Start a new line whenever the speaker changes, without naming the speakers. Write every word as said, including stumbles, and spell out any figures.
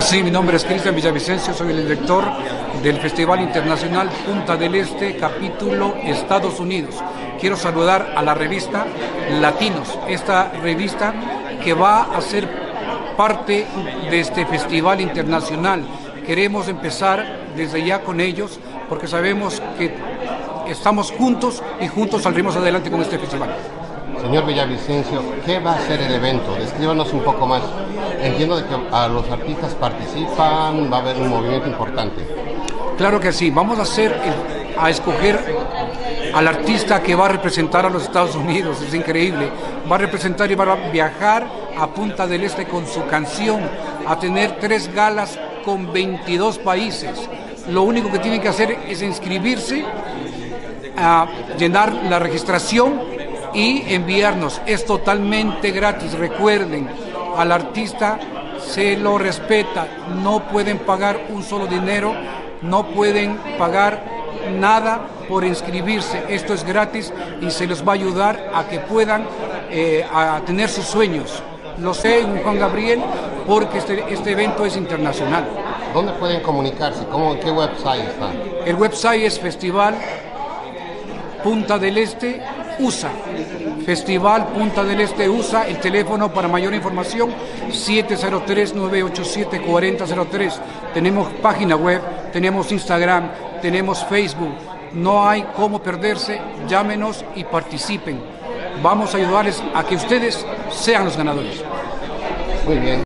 Sí, mi nombre es Cristian Villavicencio, soy el director del Festival Internacional Punta del Este, capítulo Estados Unidos. Quiero saludar a la revista Latinos, esta revista que va a ser parte de este Festival Internacional. Queremos empezar desde ya con ellos porque sabemos que estamos juntos y juntos saldremos adelante con este festival.
Señor Villavicencio, ¿qué va a ser el evento? Descríbanos un poco más. Entiendo de que a los artistas participan, va a haber un movimiento importante.
Claro que sí, vamos a hacer, a escoger al artista que va a representar a los Estados Unidos, es increíble. Va a representar y va a viajar a Punta del Este con su canción, a tener tres galas con veintidós países. Lo único que tienen que hacer es inscribirse, a llenar la registración y enviarnos. Es totalmente gratis. Recuerden, al artista se lo respeta, no pueden pagar un solo dinero, no pueden pagar nada por inscribirse. Esto es gratis y se les va a ayudar a que puedan eh, a tener sus sueños. Lo sé, Juan Gabriel, porque este, este evento es internacional.
¿Dónde pueden comunicarse? ¿Cómo, ¿En qué website está?
El website es Festival Punta del Este U S A. Festival Punta del Este U S A. El teléfono para mayor información siete cero tres, nueve ocho siete, cuatro cero cero tres. Tenemos página web, tenemos Instagram, tenemos Facebook. No hay cómo perderse. Llámenos y participen. Vamos a ayudarles a que ustedes sean los ganadores.
Muy bien.